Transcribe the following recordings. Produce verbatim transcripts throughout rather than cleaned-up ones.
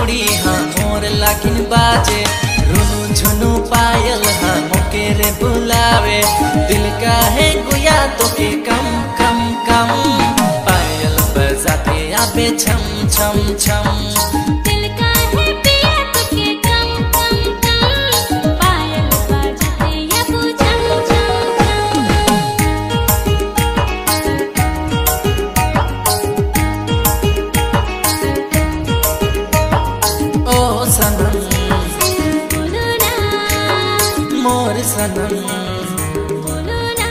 चूड़ी हाँ मोर लागिन बाजे, रुनु झुनु पायल हाँ मोके रे बुलावे। दिल का है गुया तो के कम कम कम, पायल बजाते आबे छम छम छम। दिल का है पिया तो के कम कम कम, पायल बजाते आबे छम छम छम। ओ सनम बोलो ना, मोर सनम बोलो ना।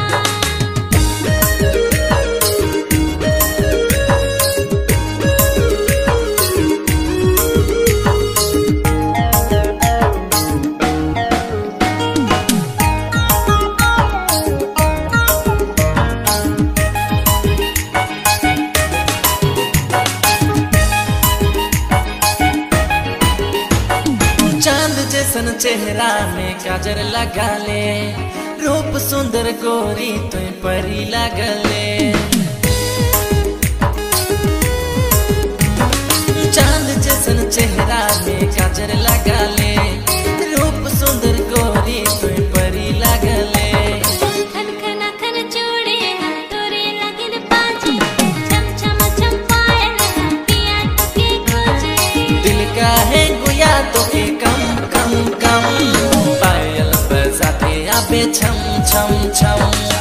चांद जैसन चेहरा में काजर लगा ले, रूप सुंदर गोरी तो परी लगले। चांद जैसन चेहरा में काजर लगा ले, रूप सुंदर गोरी तो परी लगले। खन खना खन चूड़े हाँ तोरे लागिन बाजे, छम छम छम पायल हाँ पिया तो के खोजे। दिल का है गुया तो के कम कम कम, पायल बजाते आबे छम छम छम।